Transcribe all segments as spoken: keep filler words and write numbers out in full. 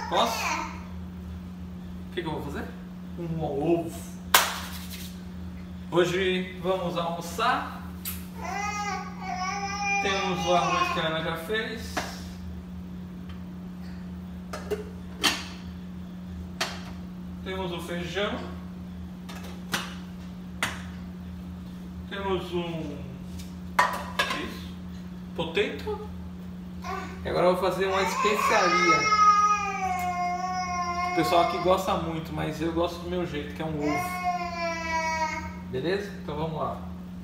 Posso? O que, que eu vou fazer? Um ovo. Hoje vamos almoçar. Temos o arroz que a Ana já fez. Temos o feijão. Temos um... isso? Potato. E agora eu vou fazer uma especiaria. O pessoal aqui gosta muito, mas eu gosto do meu jeito, que é um ovo. Beleza? Então vamos lá.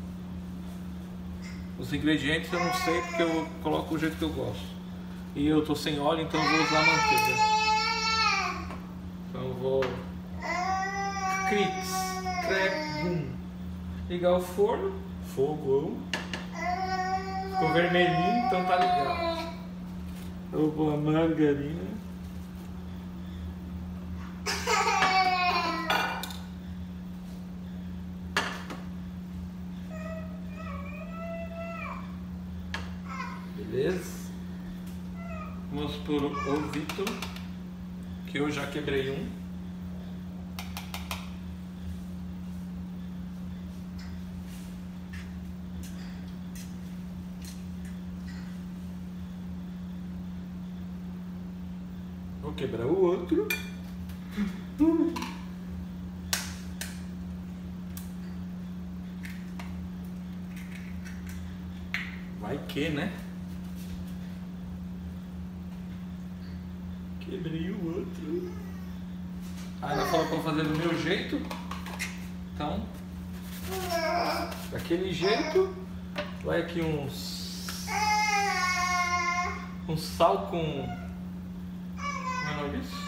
Os ingredientes eu não sei porque eu coloco o jeito que eu gosto. E eu tô sem óleo, então eu vou usar manteiga. Então eu vou... Crix, crepum. Ligar o forno. Fogo. Ficou vermelhinho, então tá ligado. Eu vou a margarina. Beleza? Vamos por o Vitor, que eu já quebrei um. Vou quebrar o outro. Vai que, né? Quebrei o outro. A Ana falou pra eu fazer do meu jeito. Então, daquele jeito. Vai aqui uns... um sal com... como é o nome disso?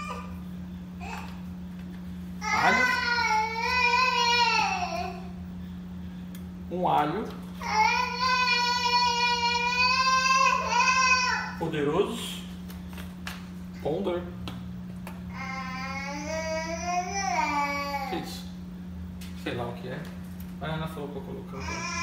Alho. Um alho. Poderoso. Ponder. Que isso? Sei lá o que é. A Ana falou pra eu colocar.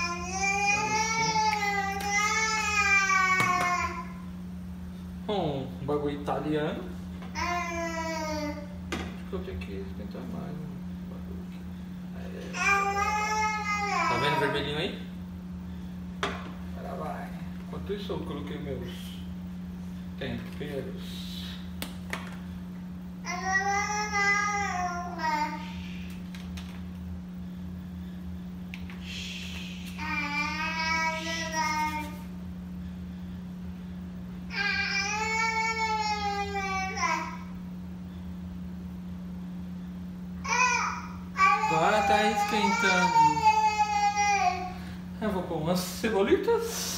Um bagulho italiano. Acho que eu tenho que esquentar mais um bagulho aqui. É. Tá vendo o vermelhinho aí? Agora vai. Enquanto isso eu coloquei meus temperos. Agora tá esquentando. Eu vou pôr umas cebolitas.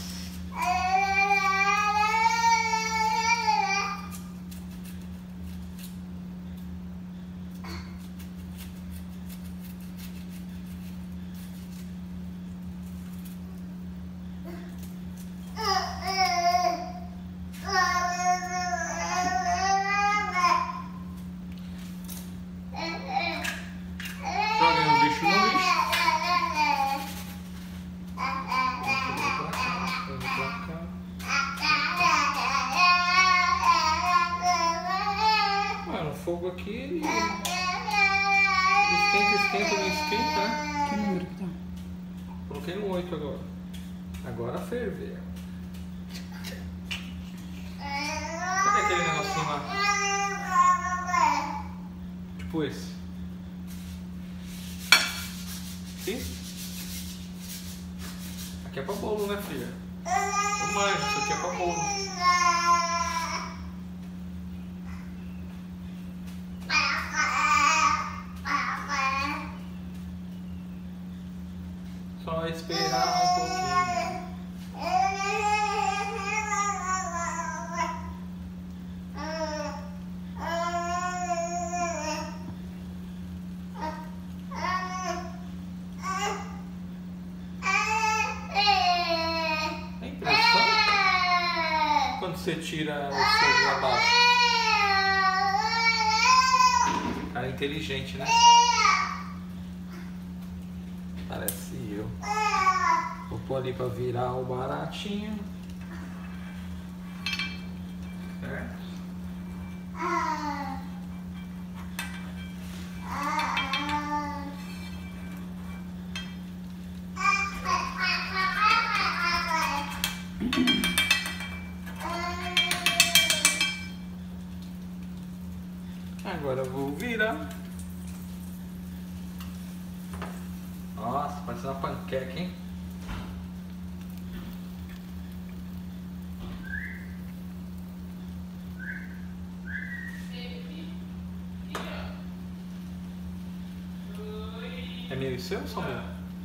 Fogo aqui e esquenta, esquenta, não esquenta, né? Que número que tá? Coloquei no oito agora. Agora ferver. Cadê aquele negocinho lá? Tipo esse. Sim? Aqui é pra bolo, né, filha? Eu manjo, isso aqui é pra bolo. Só esperar um pouquinho. A impressão quando você tira o fogo abaixo. Cara inteligente, né? Parece eu. Vou pôr ali pra virar o baratinho. Certo? Agora eu vou virar. Nossa, parece uma panqueca, hein? É meu e seu ou só meu?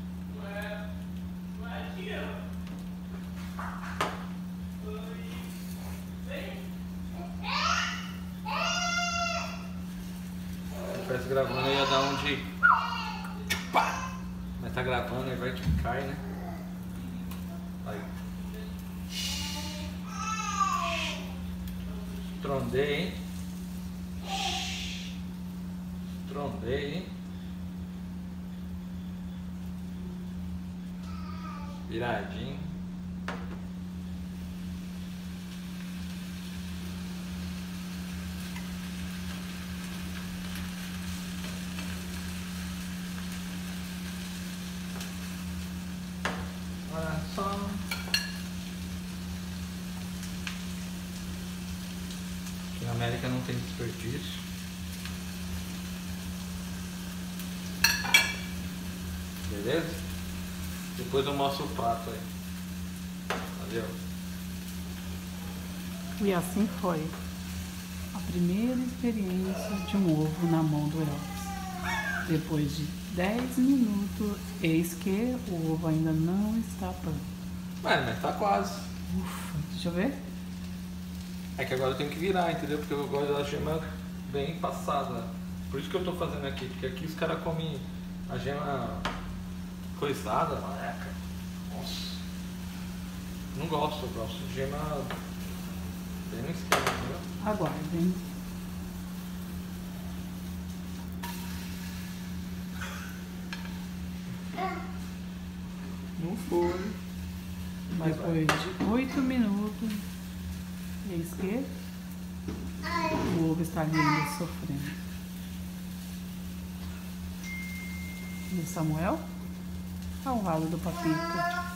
Se estivesse gravando eu ia dar um de pá! Mas tá gravando aí vai que cai, né? Aí. Trondei, hein? Trondei, hein? Viradinho. Olha só. Aqui na América não tem desperdício. Beleza? Depois eu mostro o prato aí. Valeu? E assim foi a primeira experiência de um ovo na mão do Elvis. Depois de dez minutos, eis que o ovo ainda não está pronto. Mas, mas tá quase. Ufa, deixa eu ver. É que agora eu tenho que virar, entendeu? Porque eu gosto da gema bem passada. Por isso que eu tô fazendo aqui. Porque aqui os caras comem a gema coisada, maleca. Nossa. Não gosto, eu gosto de gema bem no esquema, entendeu? Aguardem. Não foi. Mas Depois de oito minutos, eis que o ovo está ali ainda sofrendo. E o Samuel ao lado do papito.